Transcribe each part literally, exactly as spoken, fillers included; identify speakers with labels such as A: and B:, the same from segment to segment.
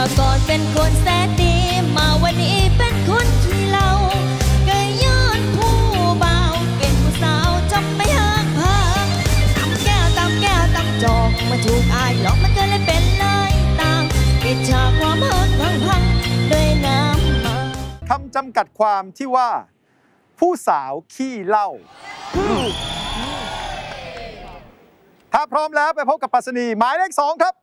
A: อก่อนเป็นคนแสนดีมาวันนี้เป็นคนขี้เหล้าก็ย้อนผู้เบาเป็นผู้สาวจำไม่ห่างพังตำแก้วตำแก้วตำจอกมาถูกอายหลอกมันก็เลยเป็นลายต่างปิดฉากความเฮิร์ตพังพังด้วยน้ำมา
B: คำจำกัดความที่ว่าผู้สาวขี้เหล้าถ้าพร้อมแล้วไปพบกับปรัชนีหมายเลขสองครับ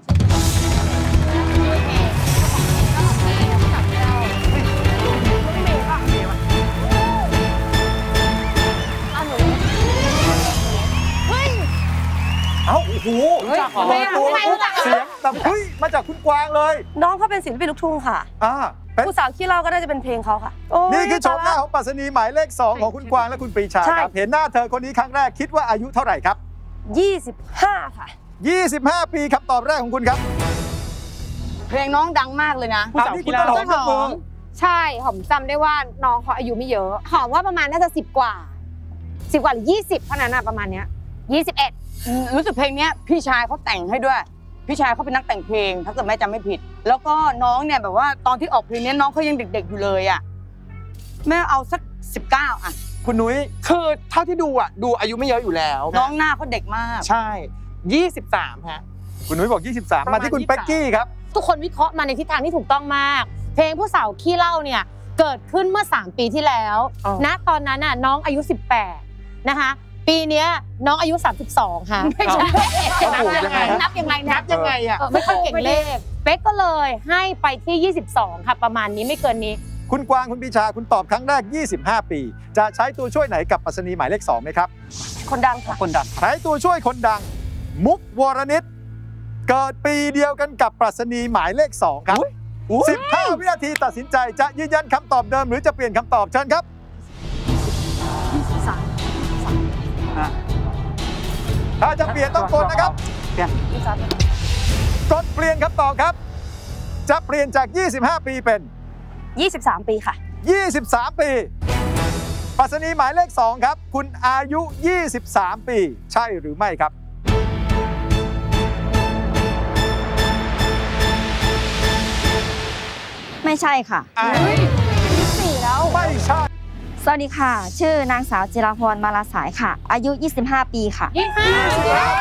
B: เอ้าโอ้โหตัวเสียงแบบเฮ้ยมาจากคุณกวางเลย
C: น้องเขาเป็นศิลปินลูกทุ่งค่ะอ่าผู้สาวขี้เหล้าก็น่าจะเป็นเพลงเขาค่ะ
B: นี่คือโฉมหน้าของปรัชนีหมายเลขสองของคุณกวางและคุณปรีชาครับเห็นหน้าเธอคนนี้ครั้งแรกคิดว่าอายุเท่าไหร่ครับ
C: ยี่สิบห้าค่ะ
B: ยี่สิบห้าปีคำตอบแรกของคุณครับ
D: เพลงน้องดังมากเลยนะ
B: ผู้สาวขี้เหล้าต้นหอม
E: ใช่หอมจำได้ว่าน้องเขาอายุไม่เยอะหอมว่าประมาณน่าจะสิบกว่าสิบกว่าหรือยี่สิบเท่านั้นอะประมาณเนี้ยยี่สิบเอ็ด
D: รู้สึกเพลงนี้พี่ชายเขาแต่งให้ด้วยพี่ชายเขาเป็นนักแต่งเพลงถ้าเกิดแม่จำไม่ผิดแล้วก็น้องเนี่ยแบบว่าตอนที่ออกเพลงนี้น้องเขายังเด็กๆอยู่เลยอ่ะแม่เอาสักสิบเก้าอ่ะ
B: คุณนุ้ย
F: คือเท่าที่ดูอ่ะดูอายุไม่เยอะอยู่แล้ว
D: น้องหน้าเขาเด็กมาก
F: ใช่ยี่สิบสามฮะ
B: คุณนุ้ยบอกยี่สิบสามมาที่คุณเป๊กกี้ครับ
E: ทุกคนวิเคราะห์มาในทิศทางที่ถูกต้องมากเพลงผู้สาวขี้เหล้าเนี่ยเกิดขึ้นเมื่อสามปีที่แล้วณตอนนั้นน่ะน้องอายุสิบแปดนะคะปีนี้น้องอายุสามสิบสองค่ะไม่ใช่นับยังไงนับยังไงนับยังไงอ่ะไม่ค่อยเก่งเลขเป๊กก็เลยให้ไปที่ยี่สิบสองค่ะประมาณนี้ไม่เกินนี้
B: คุณกวางคุณปีชาคุณตอบครั้งแรกยี่สิบห้าปีจะใช้ตัวช่วยไหนกับปรัชนีหมายเลขสองไหมครับ
C: คนดังค่ะ
B: คนดังใช้ตัวช่วยคนดังมุกวรณิตเกิดปีเดียวกันกับปรัชนีหมายเลขสองครับสิบห้าวินาทีตัดสินใจจะยืนยันคำตอบเดิมหรือจะเปลี่ยนคำตอบเชิญครับถ้าจะเปลี่ยนต้องกดนะครับเปลี่ยนกดเปลี่ยนคำตอบครับจะเปลี่ยนจากยี่สิบห้าปีเป็น
C: ยี่สิบสามปีค่ะ
B: ยี่สิบสามปีปรัชนีหมายเลขสองครับคุณอายุยี่สิบสามปีใช่หรือไม่ครับ
G: ไม่ใช่ค่ะ
B: สี่แล้วไม่ใช่
G: สวัสดีค่ะชื่อนางสาวจิราพรมาลาสายค่ะอายุยี่สิบห้าปีค่ะ
E: ยี่สิบห้า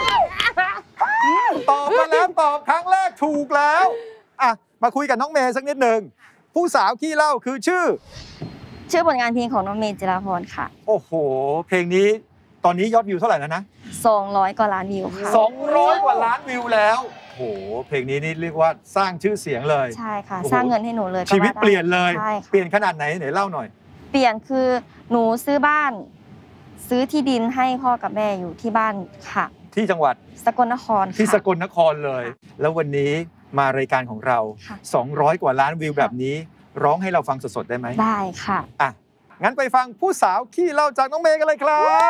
B: ตอบมาแล้วตอบครั้งแรกถูกแล้วอ่ะมาคุยกับน้องเมย์สักนิดหนึ่งผู้สาวขี้เหล้าคือชื่อ
G: ชื่อผลงานเพลงของน้องเมย์จิราพรค่ะ
B: โอ้โหเพลงนี้ตอนนี้ยอดวิวเท่าไหร่แล้วนะ
G: สองร้อยกว่าล้านวิวค่ะ
B: สองร้อยกว่าล้านวิวแล้วโอ้โหเพลงนี้นี่เรียกว่าสร้างชื่อเสียงเลย
G: ใช่ค่ะสร้างเงินให้หนูเลย
B: ชีวิตเปลี่ยนเลยเปลี่ยนขนาดไหนไหนเล่าหน่อย
G: เปลี่ยนคือหนูซื้อบ้านซื้อที่ดินให้พ่อกับแม่อยู่ที่บ้านค่ะ
B: ที่จังหวัด
G: สกลนคร
B: ที่สกลนครเลยแล้ววันนี้มารายการของเราสองร้อยกว่าล้านวิวแบบนี้ร้องให้เราฟังสดๆได้ไหม
G: ได้ค่ะ
B: อ่ะงั้นไปฟังผู้สาวขี้เหล้าจากน้องเมย์กันเลยครับ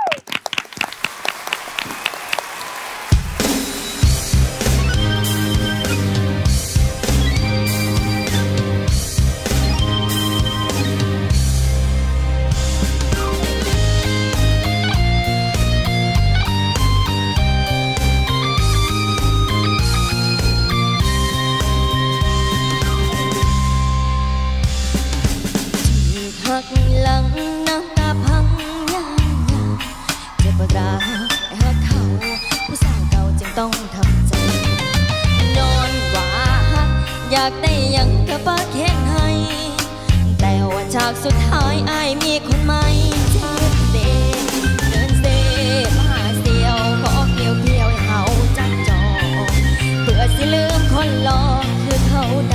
A: หลังน้ำตาพังยังเจ็บปวดร้าวไอ้ฮักเขาผู้สาวเก่าจึงต้องทำใจนอนว่าอยากได้ยังกะปะเข็นให้แต่ว่าฉากสุดท้ายอ้ายมีคนใหม่เจ็บเด้เดินเซมาหาเสียวขอเพียวเพียวให้เขาจัดจอเพื่อสิลืมคนหล่อคือเขาใด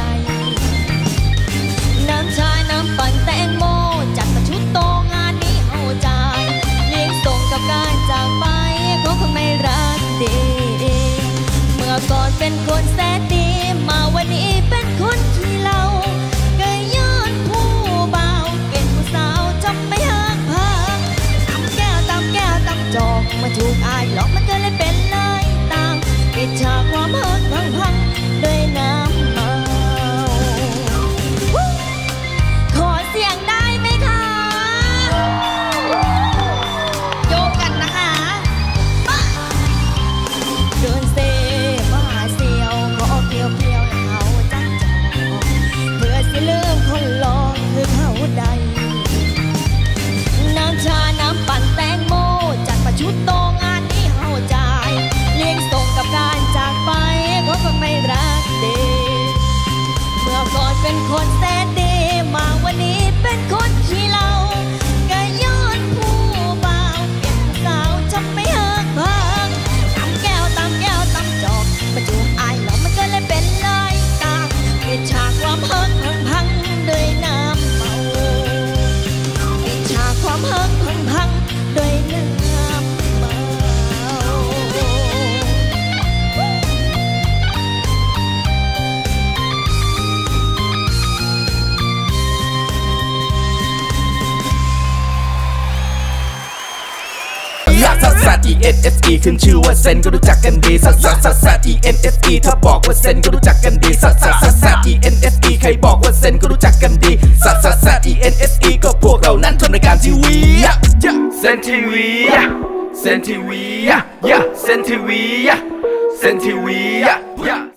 A: น้ำชาน้ำปั่นแตงโมจัดประชุดโตงานนี้เอาใจเลี้ยงส่งกับการจากไปของคนไม่รักดีเมื่อก่อนเป็นคนแสนดีมาวันนี้เป็นคนขี้เหล้าก็ย้อนผู้เบาเป็นผู้สาวจำไม่ห่างพังตำแก้วตำแก้วตำจอกมาถูกอายหลอกมันก็เลยเป็นลายต่างปิดฉากความเฮิร์ตพังพังด้วยน้ำเมาขอเสียงได้ไหมคะโยกกันนะคะเดินเซมาหาเสียวขอเพียวเพียวเขา
H: E N S E ขึ้นชื่อว่าเซนก็รู้จักกันดีซัสซัสซัสซัส E N S E ถ้าบอกว่าเซนก็รู้จักกันดีซัสซัสซัสซัส E N S E ใครบอกว่าเซนก็รู้จักกันดีซัสซัสซัส E N S E ก็พวกเรานั้นทำรายการทีวีเซนทีวีเซนทีวีเซนทีวีเซนทีวี